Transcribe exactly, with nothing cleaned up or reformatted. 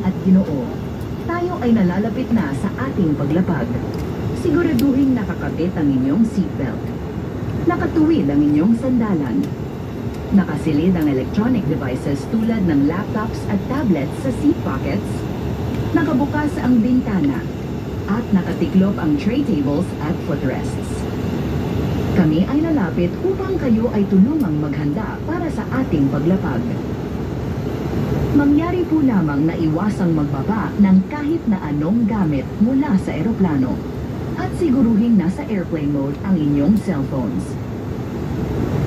at Ginoo, tayo ay nalalapit na sa ating paglapag. Siguraduhin nakakabit ang inyong seatbelt. Nakatuwid ang inyong sandalan. Nakasilid ang electronic devices tulad ng laptops at tablets sa seat pockets. Nakabukas ang bintana. At nakatiklop ang tray tables at footrests. Kami ay lalapit upang kayo ay tulungang maghanda para sa ating paglapag. Mangyari po lamang na iwasang magbaba ng kahit na anong gamit mula sa eroplano at siguruhin nasa airplane mode ang inyong cellphones.